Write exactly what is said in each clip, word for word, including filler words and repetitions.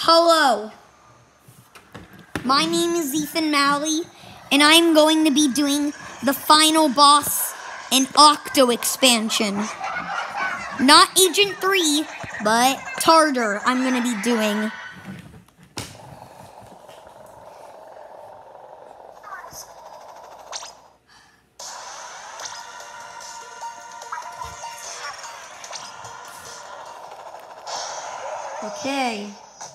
Hello, my name is Ethan Malley, and I'm going to be doing the final boss in Octo expansion. Not Agent three, but Tartar I'm going to be doing. Okay.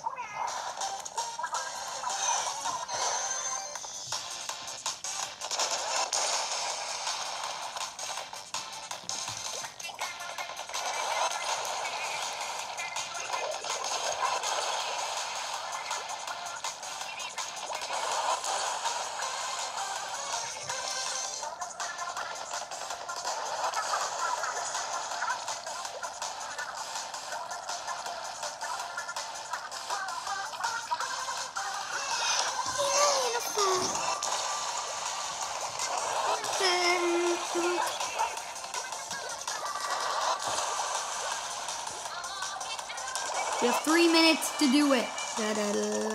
You have three minutes to do it. Da, da, da.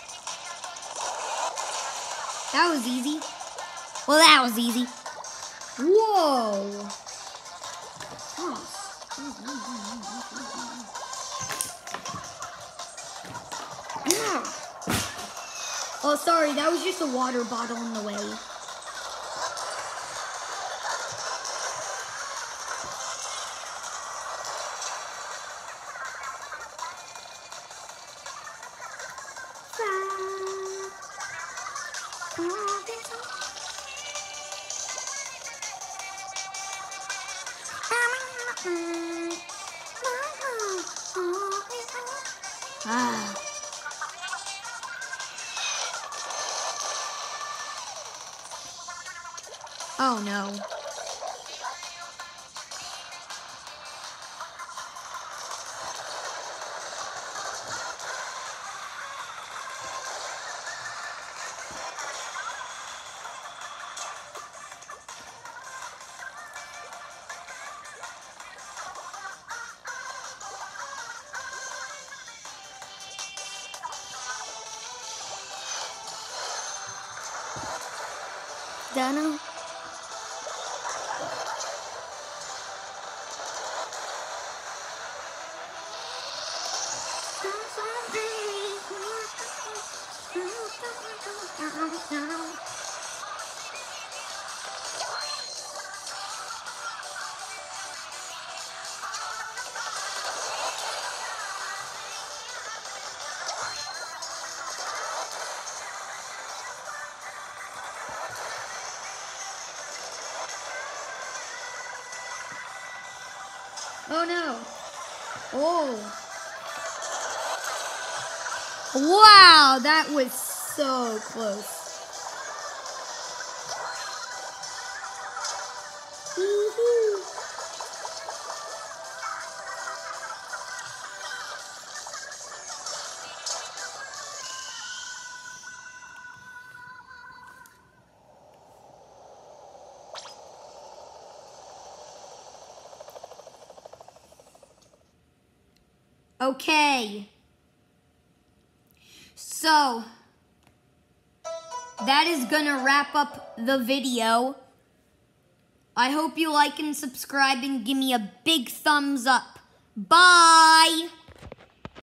That was easy. Well, that was easy. Whoa. Oh, sorry, that was just a water bottle in the way. Ah. Oh no. Dunno. Oh no. Oh. Wow, that was so close. Woohoo. Okay, so that is gonna wrap up the video. I hope you like and subscribe and give me a big thumbs up. Bye!